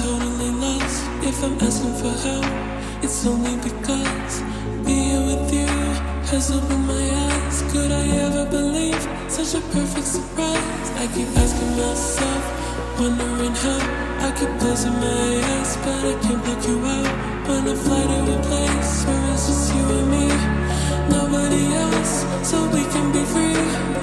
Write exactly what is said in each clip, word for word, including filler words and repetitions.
totally lost. If I'm asking for help, it's only because being with you has opened my eyes. Could I ever believe such a perfect surprise? I keep asking myself, wondering how. I keep closing my eyes, but I can't block you out. Wanna fly to a place where it's just you and me, nobody else, so we can be free.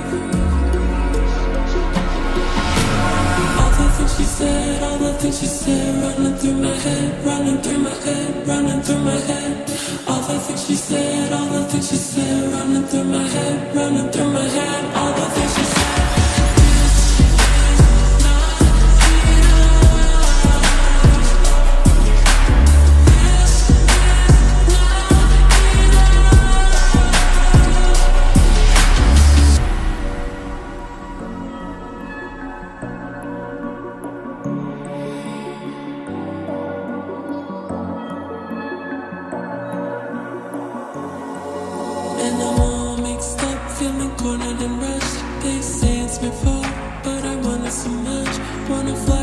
All the things she said, all the things she said, running through my head, running through my head, running through my head. All the things she said, all the things she said, running through my head, running through my head. All the things she said. And I'm all mixed up, feeling cornered and rushed. They say it's before, but I want it so much. Wanna fly